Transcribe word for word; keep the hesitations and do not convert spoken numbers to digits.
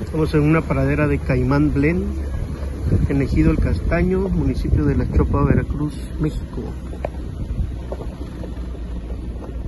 Estamos en una pradera de Caimán Blend, en Ejido El Castaño, municipio de La Chopa, Veracruz, México.